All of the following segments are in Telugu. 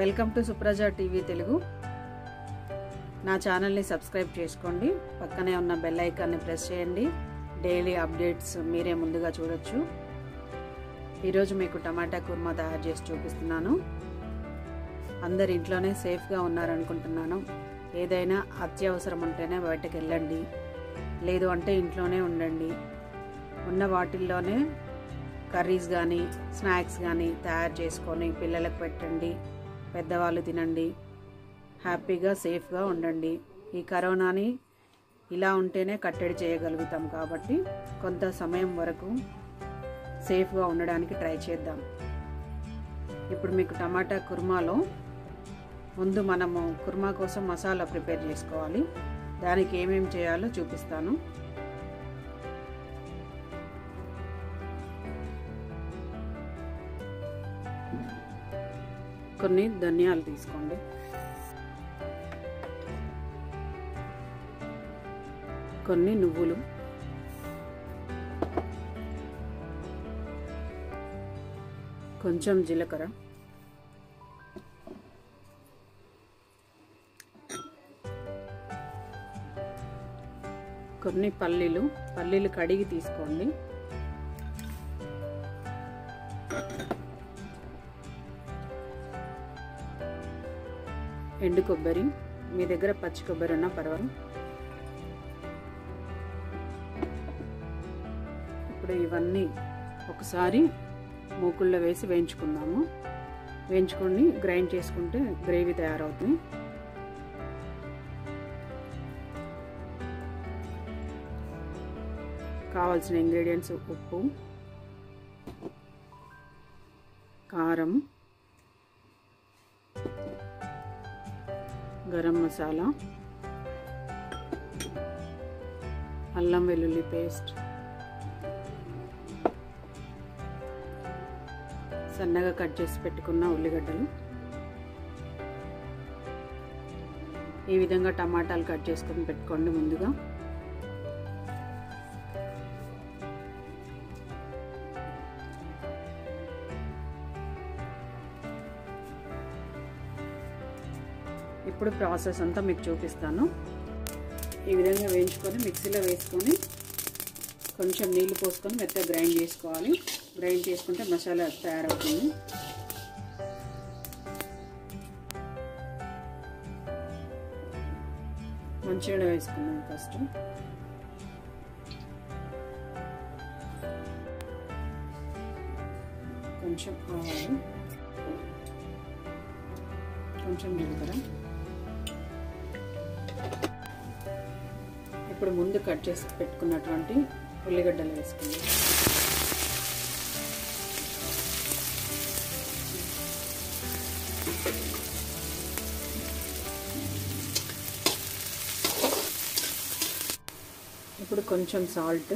Welcome to Supraja TV Telugu. నా ఛానల్ని సబ్స్క్రైబ్ చేసుకోండి. పక్కనే ఉన్న బెల్ ఐకాన్ని ప్రెస్ చేయండి. డైలీ అప్డేట్స్ మీరే ముందుగా చూడొచ్చు. ఈరోజు మీకు టమాటా కుర్మా తయారు చేసి చూపిస్తున్నాను. అందరు ఇంట్లోనే సేఫ్గా ఉన్నారనుకుంటున్నాను. ఏదైనా అత్యవసరం ఉంటేనే బయటకు వెళ్ళండి, లేదు అంటే ఇంట్లోనే ఉండండి. ఉన్న వాటిల్లోనే కర్రీస్ కానీ స్నాక్స్ కానీ తయారు చేసుకొని పిల్లలకు పెట్టండి, పెద్దవాళ్ళు తినండి. హ్యాపీగా సేఫ్గా ఉండండి. ఈ కరోనాని ఇలా ఉంటేనే కట్టడి చేయగలుగుతాం కాబట్టి కొంత సమయం వరకు సేఫ్గా ఉండడానికి ట్రై చేద్దాం. ఇప్పుడు మీకు టమాటా కుర్మాలో ముందు మనము కుర్మా కోసం మసాలా ప్రిపేర్ చేసుకోవాలి. దానికి ఏమేమి చేయాలో చూపిస్తాను. కొన్ని ధనియాలు తీసుకోండి, కొన్ని నువ్వులు, కొంచెం జీలకర్ర, కొన్ని పల్లీలు కడిగి తీసుకోండి, ఎండు కొబ్బరి, మీ దగ్గర పచ్చి కొబ్బరి ఉన్నా పర్వాలేదు. ఇప్పుడు ఇవన్నీ ఒకసారి మూకుల్లో వేసి వేయించుకుందాము. వేయించుకొని గ్రైండ్ చేసుకుంటే గ్రేవీ తయారవుతుంది. కావాల్సిన ఇంగ్రీడియంట్స్: ఉప్పు, కారం, గరం మసాలా, అల్లం వెల్లుల్లి పేస్ట్, సన్నగా కట్ చేసి పెట్టుకున్న ఉల్లిగడ్డలు, ఈ విధంగా టమాటాలు కట్ చేసుకొని పెట్టుకోండి ముందుగా. ఇప్పుడు ప్రాసెస్ అంతా మీకు చూపిస్తాను. ఈ విధంగా వేయించుకొని మిక్సీలో వేసుకొని కొంచెం నీళ్లు పోసుకొని మెత్తగా గ్రైండ్ చేసుకోవాలి. గ్రైండ్ చేసుకుంటే మసాలా తయారవుతుంది. మంచిగా వేసుకున్నాం. ఫస్ట్ కొంచెం ఆవాలు, కొంచెం జీలకర్ర. ఇప్పుడు ముందు కట్ చేసి పెట్టుకున్నటువంటి ఉల్లిగడ్డలు వేసుకుందాం. ఇప్పుడు కొంచెం సాల్ట్,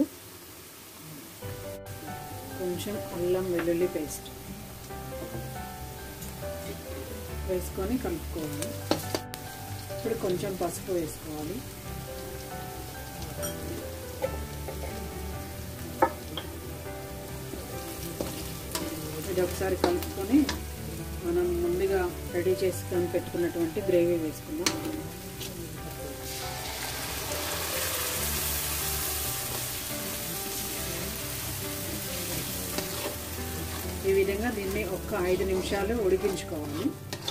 కొంచెం అల్లం వెల్లుల్లి పేస్ట్ వేసుకొని కలుపుకోవాలి. ఇప్పుడు కొంచెం పసుపు వేసుకోవాలి. ఇది ఒకసారి కలుపుకొని మనం ముందుగా రెడీ చేసుకొని పెట్టుకున్నటువంటి గ్రేవీ వేసుకుందాం. ఈ విధంగా దీన్ని ఒక్క 5 నిమిషాలు ఉడికించుకోవాలి.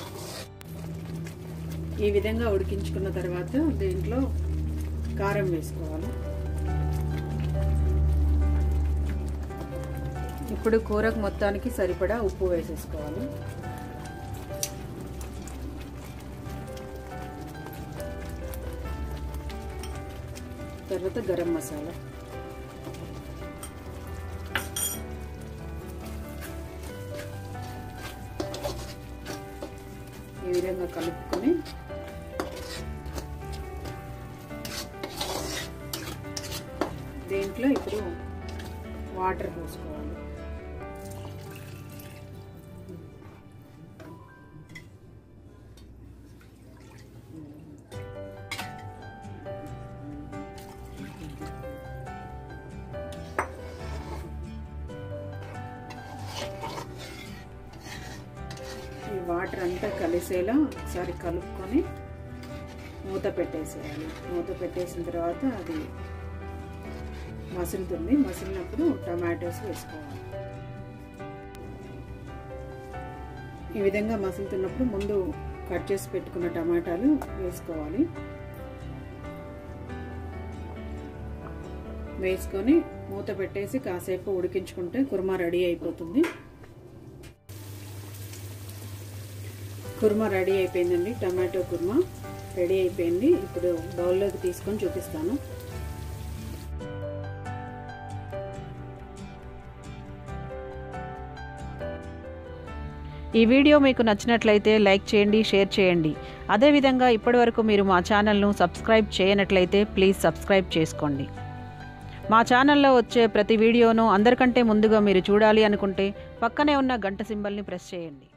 ఈ విధంగా ఉడికించుకున్న తర్వాత దీంట్లో కారం వేసుకోవాలి. ఇప్పుడు కూరకు మొత్తానికి సరిపడా ఉప్పు వేసేసుకోవాలి. తర్వాత గరం మసాలా, ఈ విధంగా కలుపుకొని దీంట్లో ఇప్పుడు వాటర్ పోసుకోవాలి. ఈ వాటర్ అంతా కలిసేలా ఒకసారి కలుపుకొని మూత పెట్టేసేయాలి. మూత పెట్టేసిన తర్వాత అది మసులుతుంది. మసిలినప్పుడు టమాటోస్ వేసుకోవాలి. ఈ విధంగా మసులుతున్నప్పుడు ముందు కట్ చేసి పెట్టుకున్న టమాటాలు వేసుకోవాలి. వేసుకొని మూత పెట్టేసి కాసేపు ఉడికించుకుంటే కుర్మా రెడీ అయిపోతుంది. కుర్మా రెడీ అయిపోయిందండి. టమాటో కుర్మా రెడీ అయిపోయింది. ఇప్పుడు బౌల్లోకి తీసుకొని చూపిస్తాను. ఈ వీడియో మీకు నచ్చినట్లయితే లైక్ చేయండి, షేర్ చేయండి. అదేవిధంగా ఇప్పటివరకు మీరు మా ఛానల్ను సబ్స్క్రైబ్ చేయనట్లయితే ప్లీజ్ సబ్స్క్రైబ్ చేసుకోండి. మా ఛానల్లో వచ్చే ప్రతి వీడియోను అందరికంటే ముందుగా మీరు చూడాలి అనుకుంటే పక్కనే ఉన్న గంట సింబల్ని ప్రెస్ చేయండి.